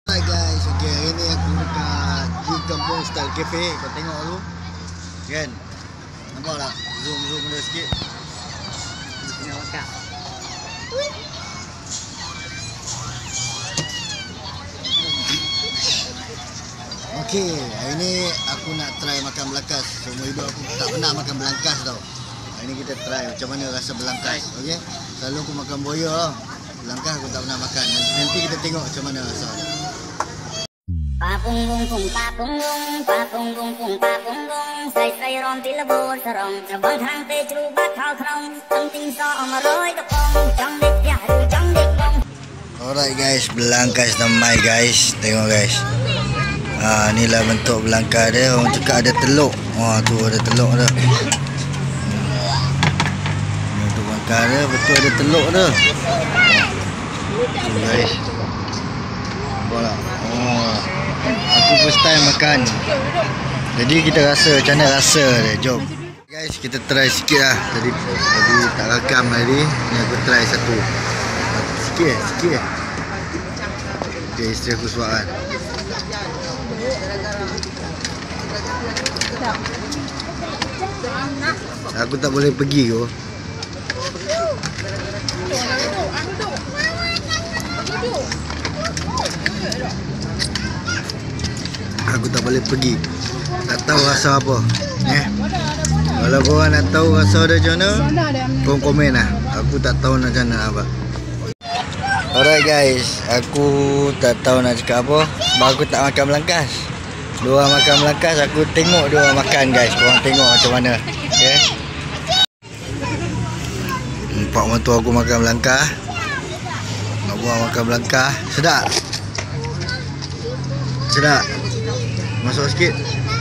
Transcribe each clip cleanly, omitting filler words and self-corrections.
Hai guys, okay, hari ni aku dekat di Kampung Style Cafe. Kau tengok dulu kan? Nampak tak? Zoom dulu sikit. Tengah makan. Okay, hari ni aku nak try makan belangkas. Seumur hidup aku tak pernah makan belangkas tau. Hari ni kita try macam mana rasa belangkas. Okay? Selalu aku makan boya tau. Belangkas aku tak pernah makan. Nanti kita tengok macam mana rasa dia. Pa pung bung pung pa pung bung pa pung bung pung pa pung bung say say ron ti la bo sa rong bang thang te chru ba thao khong tâm tin so ma roi ka pong trong dik ya ru trong dik bong. Alright guys, belangkas namai guys. Tengok guys. Inilah bentuk belangkas dia. Orang cakap ada teluk. Tu ada teluk dia. Ini untuk belangkas dia, betul ada teluk dia. Tu guys. Nampak tak? Aku first time makan. Jadi kita rasa macam mana rasa dia. Jom guys, kita try sikit lah. Tadi tak rakam tadi. Ni aku try satu. Sikit. Okay, isteri aku suap kan. Aku tak boleh pergi ke? Aku tak boleh pergi. Tak tahu rasa apa. Kalau korang nak tahu rasa dia macam mana, korang komen lah. Aku tak tahu macam mana apa. Alright guys, aku tak tahu nak cakap apa sebab aku tak makan belangkas. Diorang makan belangkas, aku tengok diorang makan guys. Korang tengok macam mana. Okay? Nampak mentua aku makan belangkas. Nak buang makan belangkas. Sedap. Sedap. Masuk sikit.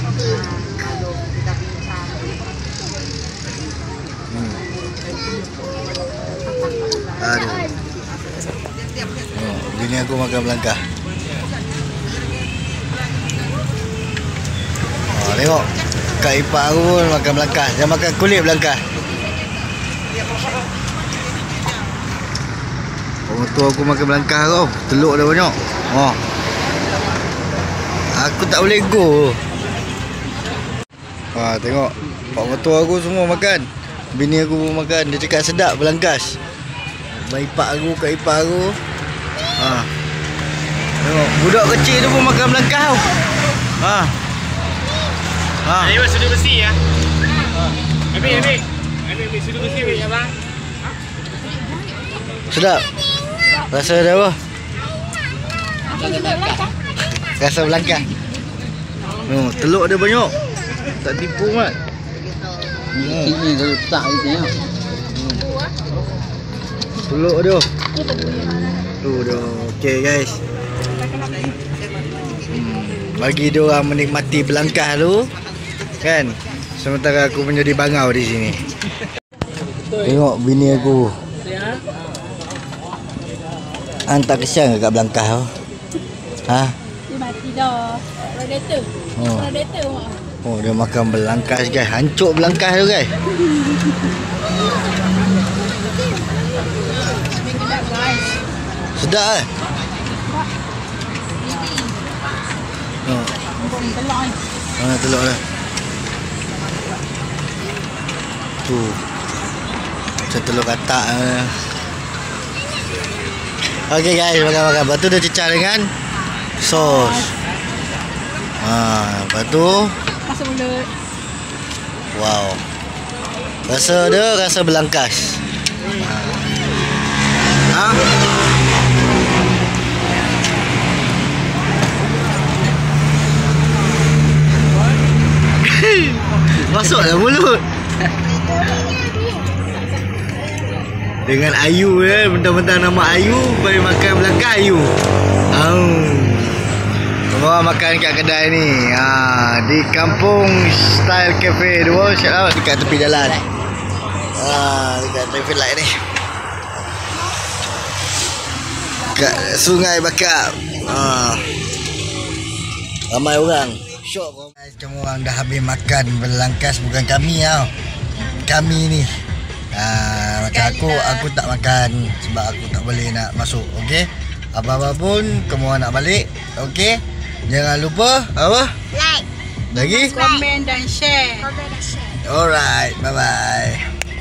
Aduh. Bini aku makan belangkas. Tengok. Kak ipar aku pun makan belangkas. Dia makan kulit belangkas. Orang tua aku makan belangkas tau. Teluk dia banyak. Aku tak boleh go. Tengok. Pak mertua aku semua makan. Bini aku pun makan. Dia cakap sedap belangkas. Abang ipar aku, kak ipar aku. Tengok. Budak kecil tu pun makan belangkas tau. Ini sudu besi ya. Ambil sudu besi ya bang. Sedap. Rasa dia apa? Rasa belangkas. Telur dia banyak. Tak tipu mat. Ini kalau tak itu ya. Telur dia. Tu dia. Okey guys. Bagi dia orang menikmati belangkas tu kan. Sementara aku menjadi bangau di sini. Tengok bini aku. Tak kesian ke kat belangkas tu? Dia mati dah. Predator. Predator mak. Dia makan belangkas guys. Hancur belangkas tu guys. Sedap eh? Telur dia. Tu. Macam telur katak. Okey guys, makan-makan. Lepas tu dia cecah dengan sos. Lepas tu Masuk mulut. wow. Rasa dia rasa belangkas. Masuk dalam mulut. Dengan Ayu ya, bentang-bentang nama Ayu, bagi makan belangkas Ayu. Orang makan kat kedai ni. Di Kampung Style Cafe 2, shout out dekat tepi jalan. Dekat traffic light ni. Kat Sungai Bakap. Ramai orang. Syok guys, semua orang dah habis makan belangkas, bukan kami tau. Kami ni. Macam aku tak makan sebab aku tak boleh nak masuk. Okey. Apa-apa pun kamu nak balik. Okey. Jangan lupa apa? Like, Lagi? Komen dan share. comment dan share. Alright. Bye bye.